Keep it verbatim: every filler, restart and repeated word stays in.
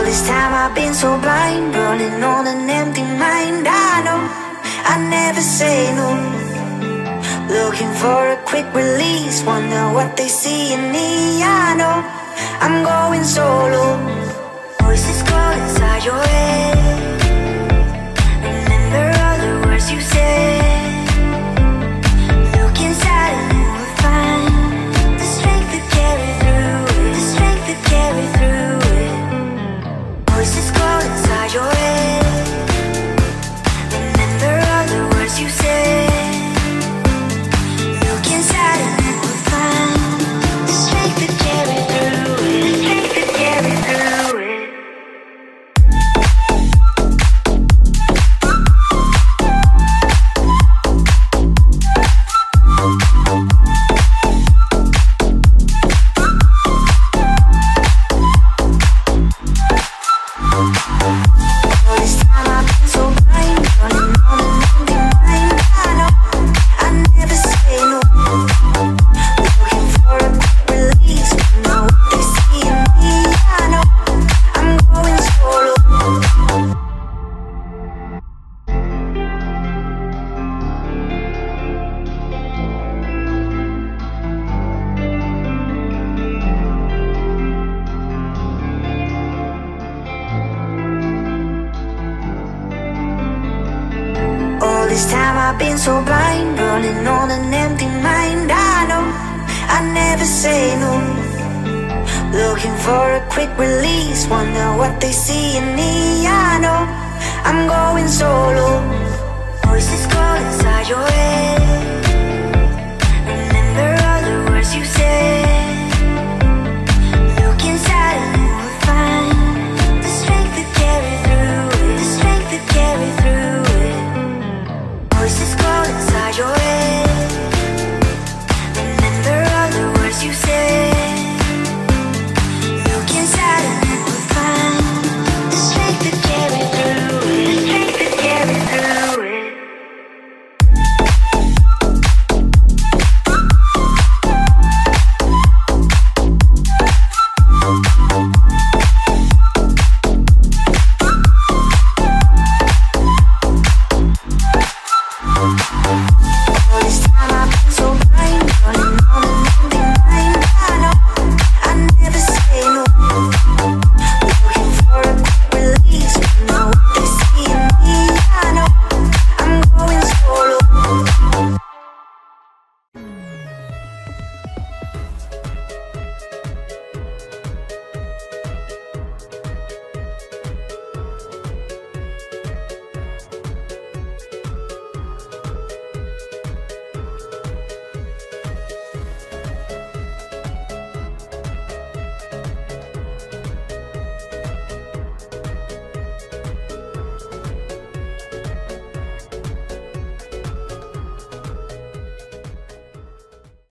this time I've been so blind, running on an empty mind. I know I never say no, looking for a quick release, wonder what they see in me. I know I'm going solo. Voices call inside your head, remember all the words you said. Look inside and you will find the strength to carry through it, the strength to carry through it. Voices call inside your head, remember all the words you said. Look inside and you will find the strength to carry through it, the strength to carry through it. This time I've been so blind, running on an empty mind. I know I never say no, looking for a quick release, wonder what they see in me. I know I'm going solo. Voices call inside your head,